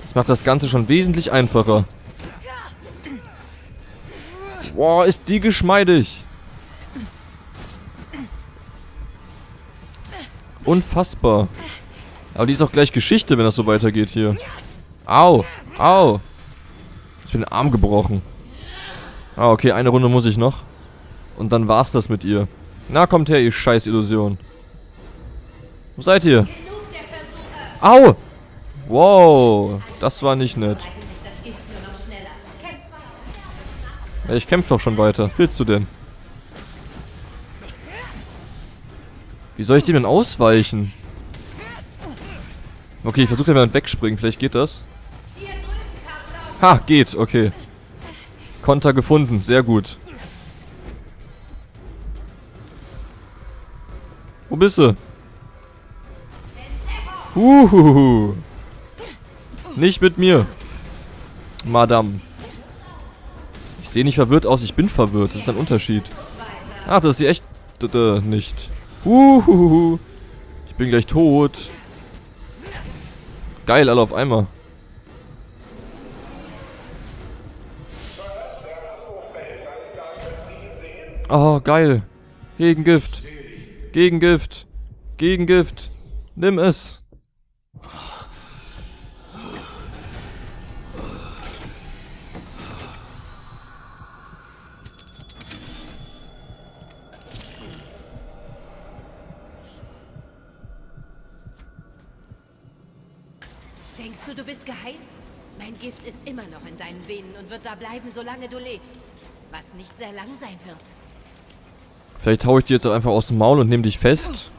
Das macht das Ganze schon wesentlich einfacher. Boah, ist die geschmeidig. Unfassbar. Aber die ist auch gleich Geschichte, wenn das so weitergeht hier. Au, au. Ich bin den Arm gebrochen. Ah, okay, eine Runde muss ich noch. Und dann war's das mit ihr. Na, kommt her, ihr scheiß Illusion. Wo seid ihr? Au! Wow, das war nicht nett. Ja, ich kämpfe doch schon weiter. Was willst du denn? Wie soll ich dem denn ausweichen? Okay, ich versuche mal wegspringen. Vielleicht geht das. Ha, geht. Okay. Konter gefunden. Sehr gut. Wo bist du? Nicht mit mir. Madame. Ich sehe nicht verwirrt aus, ich bin verwirrt. Das ist ein Unterschied. Ach, das ist die echt... nicht. Ich bin gleich tot. Geil, alle auf einmal. Oh, geil. Gegengift. Gegengift. Gegengift. Nimm es. Denkst du, du bist geheilt? Mein Gift ist immer noch in deinen Venen und wird da bleiben, solange du lebst. Was nicht sehr lang sein wird. Vielleicht hau ich dir jetzt auch einfach aus dem Maul und nehme dich fest.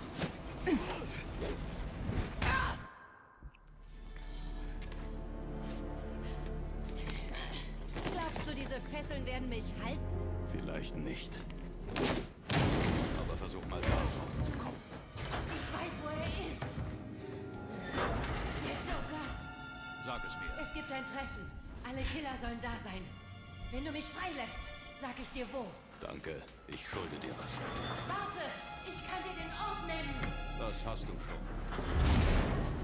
Glaubst du, diese Fesseln werden mich halten? Vielleicht nicht. Aber versuch mal da rauszukommen. Ich weiß, wo er ist. Der Joker. Sag es mir. Es gibt ein Treffen. Alle Killer sollen da sein. Wenn du mich freilässt, sag ich dir wo. Danke, ich schulde dir was. Warte, ich kann dir den Ort nennen. Das hast du schon.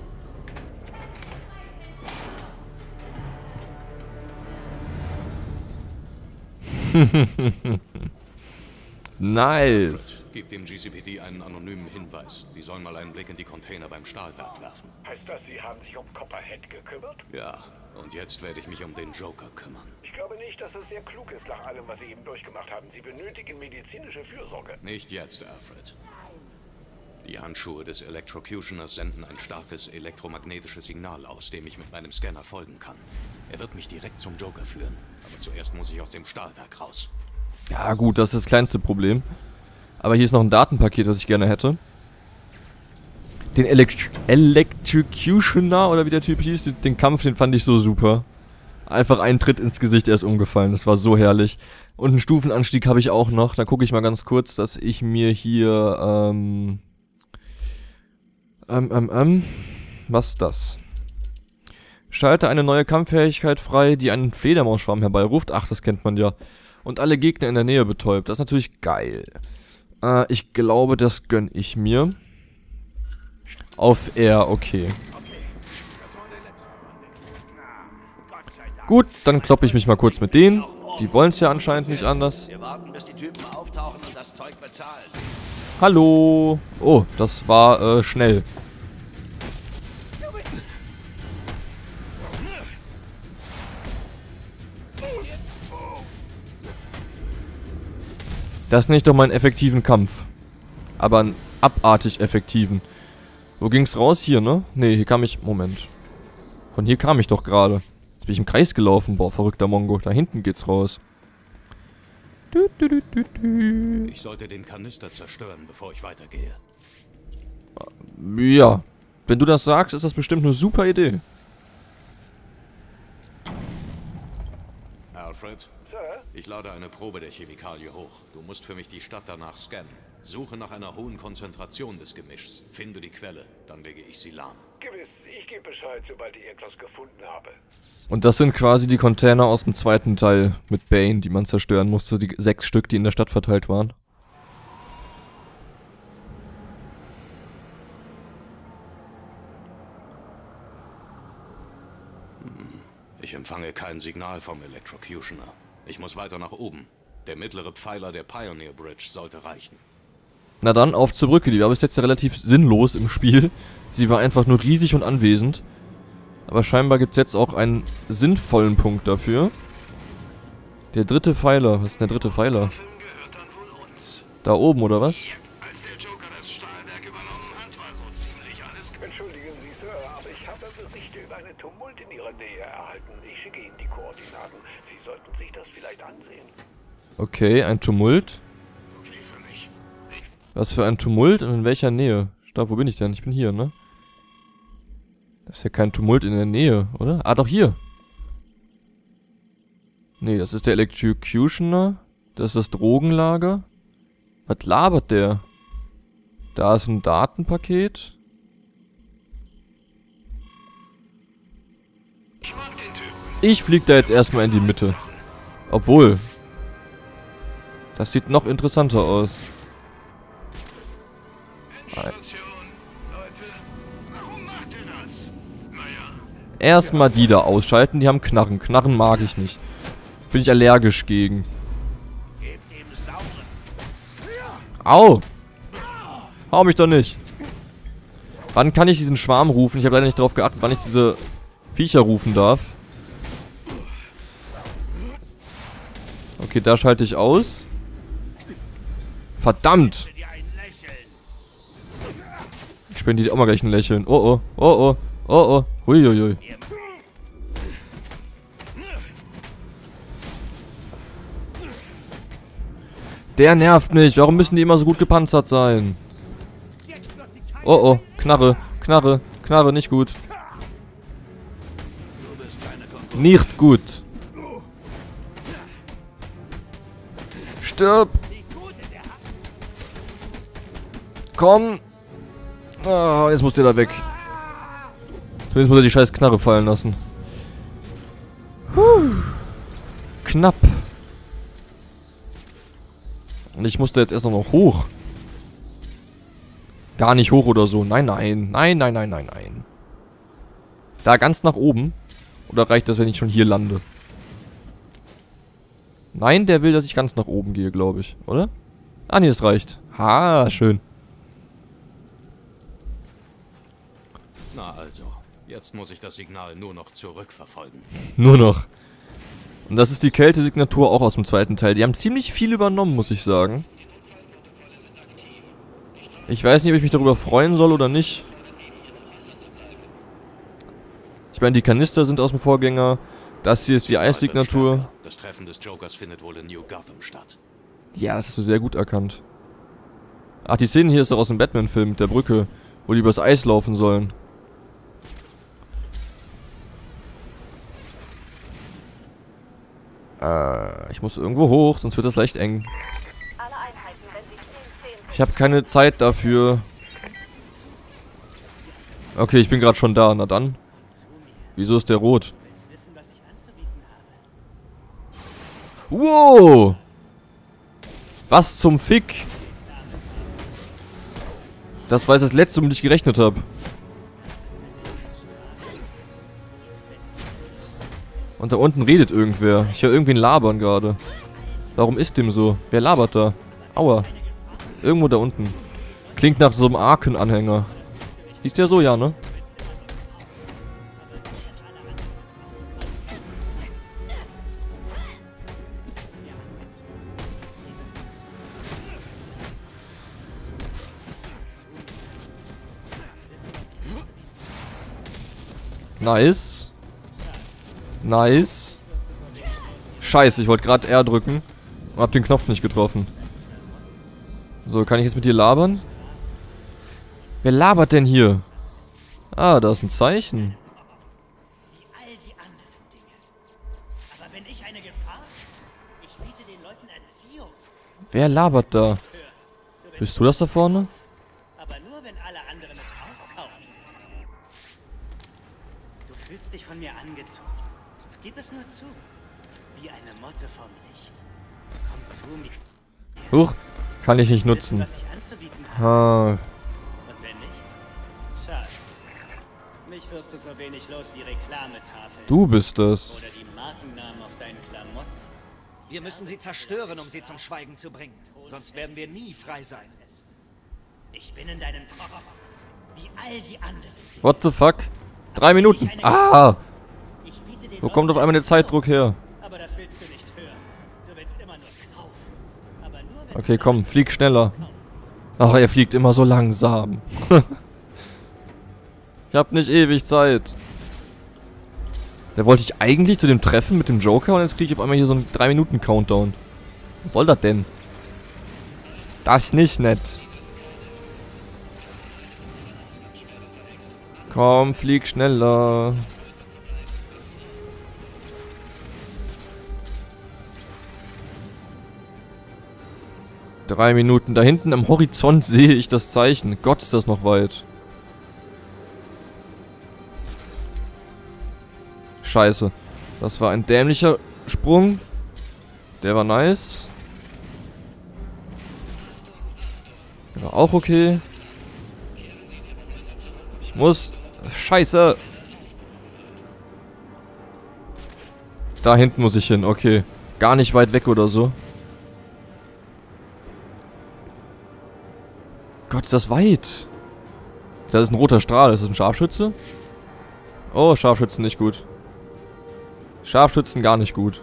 Nice. Gib dem GCPD einen anonymen Hinweis. Die sollen mal einen Blick in die Container beim Stahlwerk werfen. Heißt das, Sie haben sich um Copperhead gekümmert? Ja, und jetzt werde ich mich um den Joker kümmern. Ich glaube nicht, dass es sehr klug ist, nach allem, was Sie eben durchgemacht haben. Sie benötigen medizinische Fürsorge. Nicht jetzt, Alfred. Die Handschuhe des Electrocutioners senden ein starkes elektromagnetisches Signal aus, dem ich mit meinem Scanner folgen kann. Er wird mich direkt zum Joker führen. Aber zuerst muss ich aus dem Stahlwerk raus. Ja gut, das ist das kleinste Problem. Aber hier ist noch ein Datenpaket, was ich gerne hätte. Den Electrocutioner, oder wie der Typ hieß, den Kampf, den fand ich so super. Einfach einen Tritt ins Gesicht, er ist umgefallen. Das war so herrlich. Und einen Stufenanstieg habe ich auch noch. Da gucke ich mal ganz kurz, dass ich mir hier, was ist das? Schalte eine neue Kampffähigkeit frei, die einen Fledermausschwarm herbeiruft. Ach, das kennt man ja. Und alle Gegner in der Nähe betäubt. Das ist natürlich geil. Ich glaube, das gönne ich mir. Auf R, okay. Gut, dann kloppe ich mich mal kurz mit denen. Die wollen es ja anscheinend nicht anders. Wir warten, bis die Typen auftauchen und das Zeug bezahlen. Hallo. Oh, das war schnell. Das nenne ich doch mal einen effektiven Kampf. Aber einen abartig effektiven. Wo ging's raus? Hier, ne? Ne, hier kam ich... Moment. Von hier kam ich doch gerade. Jetzt bin ich im Kreis gelaufen. Boah, verrückter Mongo. Da hinten geht's raus. Ich sollte den Kanister zerstören, bevor ich weitergehe. Ja. Wenn du das sagst, ist das bestimmt eine super Idee. Alfred? Sir? Ich lade eine Probe der Chemikalie hoch. Du musst für mich die Stadt danach scannen. Suche nach einer hohen Konzentration des Gemischs. Finde die Quelle, dann lege ich sie lahm. Gewiss, ich gebe Bescheid, sobald ich etwas gefunden habe. Und das sind quasi die Container aus dem zweiten Teil mit Bane, die man zerstören musste. Die 6 Stück, die in der Stadt verteilt waren. Ich empfange kein Signal vom Electrocutioner. Ich muss weiter nach oben. Der mittlere Pfeiler der Pioneer Bridge sollte reichen. Na dann, auf zur Brücke. Die war bis jetzt ja relativ sinnlos im Spiel. Sie war einfach nur riesig und anwesend. Aber scheinbar gibt es jetzt auch einen sinnvollen Punkt dafür. Der dritte Pfeiler. Was ist denn der dritte Pfeiler? Da oben, oder was? Entschuldigen Sie, Sir, aber ich habe Berichte über einen Tumult in Ihrer Nähe erhalten. Ich schicke Ihnen die Koordinaten. Sie sollten sich das vielleicht ansehen. Okay, ein Tumult. Was für ein Tumult und in welcher Nähe? Stopp, wo bin ich denn? Ich bin hier, ne? Das ist ja kein Tumult in der Nähe, oder? Ah, doch hier. Nee, das ist der Electrocutioner. Das ist das Drogenlager. Was labert der? Da ist ein Datenpaket. Ich flieg da jetzt erstmal in die Mitte. Obwohl. Das sieht noch interessanter aus. Erstmal die da ausschalten, die haben Knarren. Knarren mag ich nicht. Bin ich allergisch gegen. Au! Hau mich doch nicht. Wann kann ich diesen Schwarm rufen? Ich habe leider nicht darauf geachtet, wann ich diese Viecher rufen darf. Okay, da schalte ich aus. Verdammt! Ich spende dir auch mal gleich ein Lächeln. Oh oh, oh oh, oh oh, huiuiui. Der nervt mich. Warum müssen die immer so gut gepanzert sein? Oh oh, Knarre, Knarre, Knarre, nicht gut. Nicht gut. Stirb! Komm! Ah, jetzt muss der da weg. Zumindest muss er die scheiß Knarre fallen lassen. Knapp. Und ich musste jetzt erst noch hoch. Gar nicht hoch oder so. Nein, nein. Nein, nein, nein, nein, nein. Da ganz nach oben. Oder reicht das, wenn ich schon hier lande? Nein, der will, dass ich ganz nach oben gehe, glaube ich. Oder? Ah, nee, das reicht. Ha, schön. Na also, jetzt muss ich das Signal nur noch zurückverfolgen. Nur noch. Und das ist die Kältesignatur auch aus dem zweiten Teil. Die haben ziemlich viel übernommen, muss ich sagen. Ich weiß nicht, ob ich mich darüber freuen soll oder nicht. Ich meine, die Kanister sind aus dem Vorgänger. Das hier ist die Eissignatur. Das Treffen des Jokers findet wohl in New Gotham statt. Ja, das hast du sehr gut erkannt. Ach, die Szene hier ist doch aus dem Batman-Film mit der Brücke, wo die übers Eis laufen sollen. Ich muss irgendwo hoch, sonst wird das leicht eng. Ich habe keine Zeit dafür. Okay, ich bin gerade schon da. Na dann. Wieso ist der rot? Wow! Was zum Fick? Das war jetzt das letzte, womit ich gerechnet habe. Und da unten redet irgendwer. Ich höre irgendwen labern gerade. Warum ist dem so? Wer labert da? Aua. Irgendwo da unten. Klingt nach so einem Arken-Anhänger. Hieß der so, ja, ne? Nice. Nice. Scheiße, ich wollte gerade R drücken. Und hab den Knopf nicht getroffen. So, kann ich jetzt mit dir labern? Wer labert denn hier? Ah, da ist ein Zeichen. All die anderen Dinge. Aber bin ich eine Gefahr? Ich biete den Leuten Erziehung. Wer labert da? Bist du das da vorne? Aber nur, wenn alle anderen es aufkaufen. Du fühlst dich von mir angezogen. Gib es nur zu. Wie eine Motte vom Licht. Komm zu mir. Huch, kann ich nicht nutzen. Was ich anzubieten habe. Ah, Und wenn nicht? Schade. Mich wirst du so wenig los wie Reklametafeln. Du bist das. Oder die Markennamen auf deinen Klamotten. Wir müssen sie zerstören, um sie zum Schweigen zu bringen. Sonst werden wir nie frei sein. Ich bin in deinem Kopf. Wie all die anderen. What the fuck? 3 Minuten. Ah! Ich biete dir Wo kommt auf einmal der Zeitdruck her? Aber das willst du nicht hören. Du willst immer nur kaufen. Aber nur wenn Okay, komm, flieg schneller. Ach, er fliegt immer so langsam. Ich hab nicht ewig Zeit. Da wollte ich eigentlich zu dem Treffen mit dem Joker und jetzt kriege ich auf einmal hier so einen 3-Minuten-Countdown. Was soll das denn? Das ist nicht nett. Komm, flieg schneller. Drei Minuten. Da hinten am Horizont sehe ich das Zeichen. Gott, ist das noch weit. Scheiße. Das war ein dämlicher Sprung. Der war nice. Der war auch okay. Ich muss... Scheiße. Da hinten muss ich hin. Okay. Gar nicht weit weg oder so. Gott, ist das weit. Das ist ein roter Strahl. Ist das ein Scharfschütze? Oh, Scharfschützen nicht gut. Scharfschützen gar nicht gut.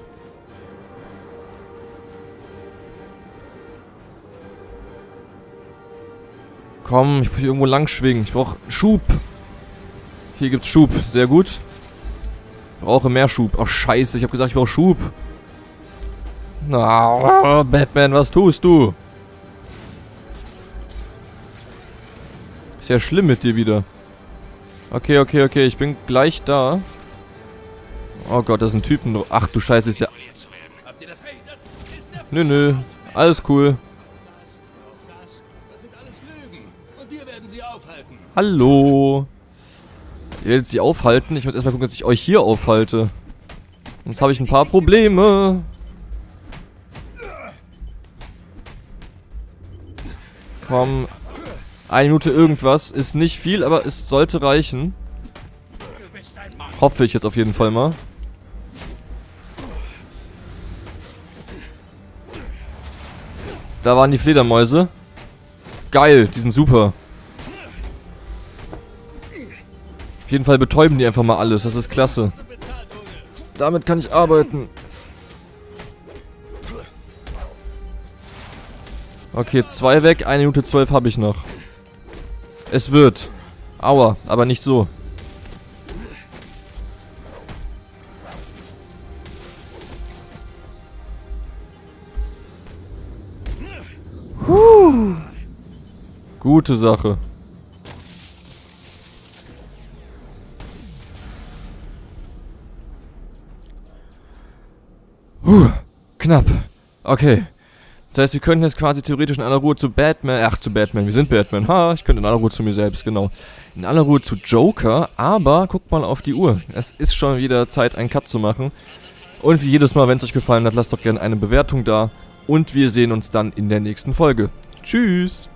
Komm, ich muss hier irgendwo lang schwingen. Ich brauche Schub. Hier gibt's Schub. Sehr gut. Ich brauche mehr Schub. Oh, scheiße. Ich habe gesagt, ich brauche Schub. Na, Batman, was tust du? Ist ja schlimm mit dir wieder. Okay, okay, okay. Ich bin gleich da. Oh Gott, das sind Typen. Ach du Scheiße, ist ja... Nö, nö. Alles cool. Hallo. Ihr werdet sie aufhalten. Ich muss erstmal gucken, dass ich euch hier aufhalte. Sonst habe ich ein paar Probleme. Komm. 1 Minute irgendwas. Ist nicht viel, aber es sollte reichen. Hoffe ich jetzt auf jeden Fall mal. Da waren die Fledermäuse. Geil, die sind super. Auf jeden Fall betäuben die einfach mal alles. Das ist klasse. Damit kann ich arbeiten. Okay, 2 weg. 1 Minute 12 habe ich noch. Es wird. Aua, aber nicht so. Gute Sache. Knapp. Okay. Das heißt, wir könnten jetzt quasi theoretisch in aller Ruhe zu Batman... Ach, zu Batman. Wir sind Batman. Ha, ich könnte in aller Ruhe zu mir selbst, genau. In aller Ruhe zu Joker, aber guckt mal auf die Uhr. Es ist schon wieder Zeit, einen Cut zu machen. Und wie jedes Mal, wenn es euch gefallen hat, lasst doch gerne eine Bewertung da. Und wir sehen uns dann in der nächsten Folge. Tschüss!